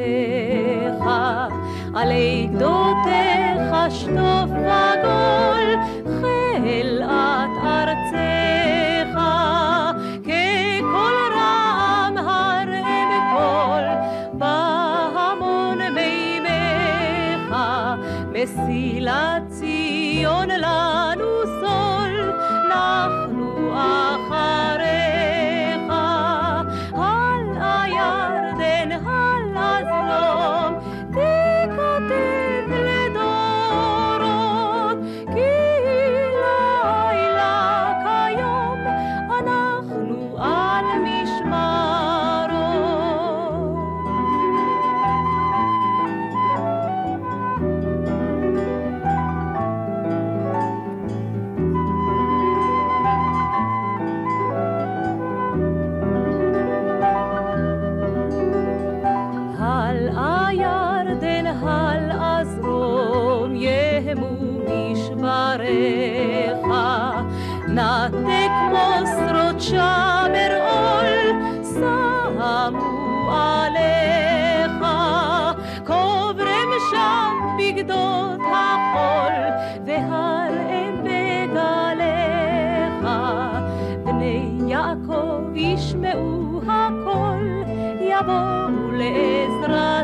עלי גדותיך שטוף וגול, חלאת ארצך, ככל רעם הרם קול, בהמון מימיך, מסילת ציון לנו סול, נחנו אחריך, על הירדן, על הזלום, תכתב לדורות, כי לילה כיום אנחנו על משמרות. על הירדן, על הזרום, יהמו משבריך, נתק מוסרות שמר עול, שמו עליך, קוברם שם בגדות החול, והראם בגליך, בני יעקב ישמעו הכל, יבואו לעזרה.